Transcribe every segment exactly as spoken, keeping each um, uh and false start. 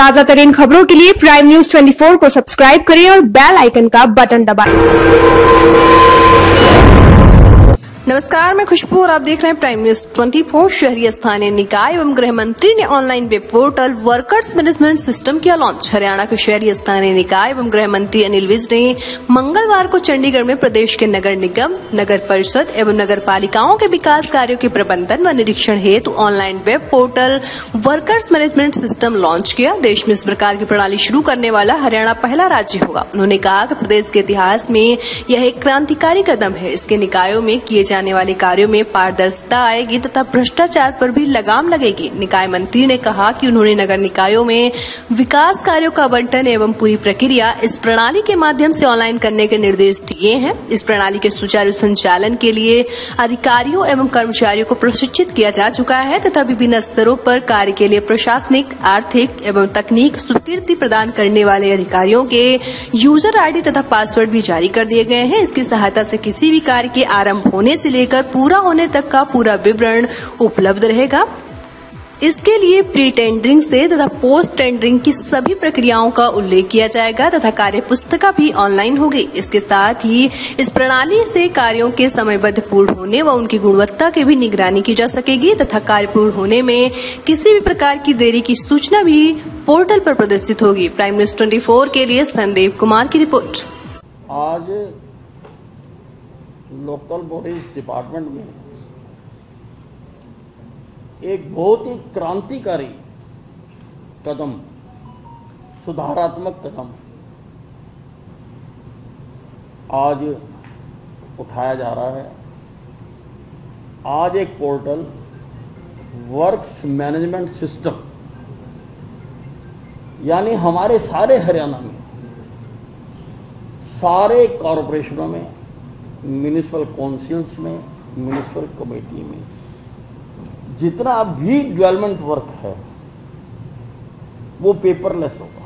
ताजा तरीन खबरों के लिए प्राइम न्यूज चौबीस को सब्सक्राइब करें और बेल आइकन का बटन दबाएं। नमस्कार, मैं खुशबू और आप देख रहे हैं प्राइम न्यूज चौबीस। शहरी स्थानीय निकाय एवं गृह मंत्री ने online web portal workers management system किया लॉन्च। हरियाणा के शहरी स्थानीय निकाय एवं गृह मंत्री अनिल विज ने मंगलवार को चंडीगढ़ में प्रदेश के नगर निगम, नगर परिषद एवं नगर पालिकाओं के विकास कार्यों के प्रबंधन व निरीक्षण हेतु online web portal workers management system launch किया। देश में इस प्रकार की प्रणाली शुरू करने वाला हरियाणा पहला राज्य होगा। उन्होंने कहा कि प्रदेश के इतिहास में यह एक क्रांतिकारी कदम है। इसके निकायों में किए जाने वाले कार्यों में पारदर्शिता आएगी तथा भ्रष्टाचार पर भी लगाम लगेगी। निकाय मंत्री ने कहा कि उन्होंने नगर निकायों में विकास कार्यों का आवंटन एवं पूरी प्रक्रिया इस प्रणाली के माध्यम से ऑनलाइन करने के निर्देश दिए हैं। इस प्रणाली के सुचारू संचालन के लिए अधिकारियों एवं कर्मचारियों को प्रशिक्षित किया जा चुका है तथा विभिन्न स्तरों पर कार्य के लिए प्रशासनिक, आर्थिक एवं तकनीक स्वीकृति प्रदान करने वाले अधिकारियों के यूजर आईडी तथा पासवर्ड भी जारी कर दिए गए हैं। इसकी सहायता से किसी भी कार्य के आरंभ होने से लेकर पूरा होने तक का पूरा विवरण उपलब्ध रहेगा। इसके लिए प्री टेंडरिंग से तथा पोस्ट टेंडरिंग की सभी प्रक्रियाओं का उल्लेख किया जाएगा तथा कार्य पुस्तिका भी ऑनलाइन होगी। इसके साथ ही इस प्रणाली से कार्यों के समयबद्ध पूर्ण होने व उनकी गुणवत्ता की भी निगरानी की जा सकेगी तथा कार्य पूर्ण होने में किसी भी प्रकार की देरी की सूचना भी पोर्टल पर प्रदर्शित होगी। प्राइम न्यूज चौबीस के लिए संदीप कुमार की रिपोर्ट। आज लोकल बॉडीज डिपार्टमेंट में एक बहुत ही क्रांतिकारी कदम, सुधारात्मक कदम आज उठाया जा रहा है। आज एक पोर्टल वर्क्स मैनेजमेंट सिस्टम, यानी हमारे सारे हरियाणा में सारे कॉरपोरेशनों में, म्यूनिसिपल काउंसिल्स में, म्यूनिसिपल कमेटी में जितना भी डेवलपमेंट वर्क है वो पेपरलेस होगा।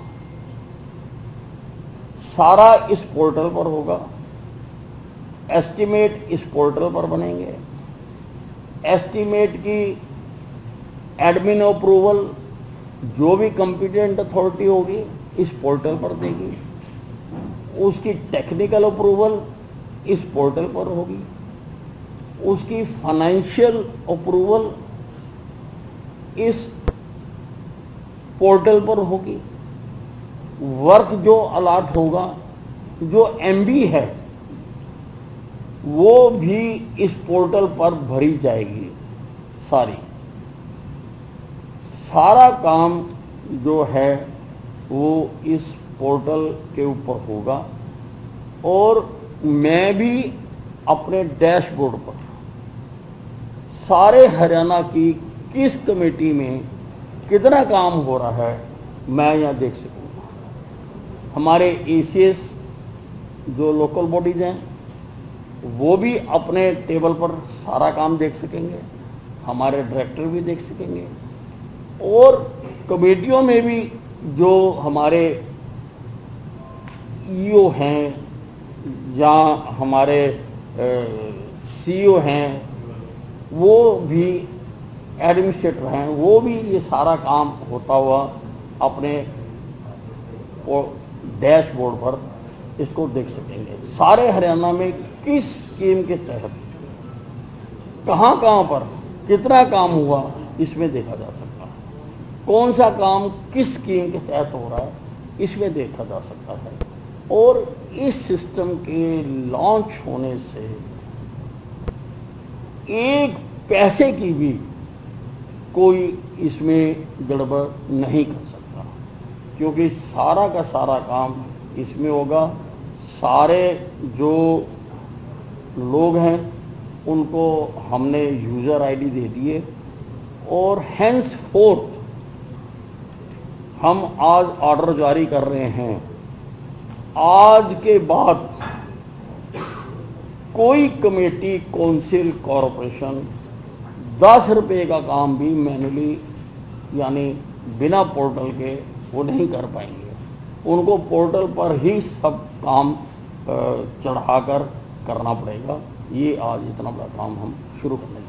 सारा इस पोर्टल पर होगा। एस्टीमेट इस पोर्टल पर बनेंगे। एस्टीमेट की एडमिन अप्रूवल जो भी कॉम्पिटेंट अथॉरिटी होगी इस पोर्टल पर देगी। उसकी टेक्निकल अप्रूवल इस पोर्टल पर होगी। उसकी फाइनेंशियल अप्रूवल इस पोर्टल पर होगी। वर्क जो अलॉट होगा, जो एमबी है, वो भी इस पोर्टल पर भरी जाएगी। सारी सारा काम जो है वो इस पोर्टल के ऊपर होगा। और मैं भी अपने डैशबोर्ड पर सारे हरियाणा की किस कमेटी में कितना काम हो रहा है मैं यहाँ देख सकूँगा। हमारे एसीएस जो लोकल बॉडीज हैं वो भी अपने टेबल पर सारा काम देख सकेंगे। हमारे डायरेक्टर भी देख सकेंगे। और कमेटियों में भी जो हमारे ईओ हैं या हमारे सीईओ हैं, वो भी एडमिनिस्ट्रेटर हैं, वो भी ये सारा काम होता हुआ अपने डैशबोर्ड पर इसको देख सकेंगे। सारे हरियाणा में किस स्कीम के तहत कहाँ कहाँ पर कितना काम हुआ इसमें देखा जा सकता है। कौन सा काम किस स्कीम के तहत हो रहा है इसमें देखा जा सकता है। और इस सिस्टम के लॉन्च होने से एक पैसे की भी कोई इसमें गड़बड़ नहीं कर सकता, क्योंकि सारा का सारा काम इसमें होगा। सारे जो लोग हैं उनको हमने यूज़र आईडी दे दिए और हैंस फोर्थ हम आज ऑर्डर जारी कर रहे हैं। आज के बाद कोई कमेटी, काउंसिल, कॉरपोरेशन दस रुपये का काम भी मैनुअली यानी बिना पोर्टल के वो नहीं कर पाएंगे। उनको पोर्टल पर ही सब काम चढ़ाकर करना पड़ेगा। ये आज इतना बड़ा काम हम शुरू करने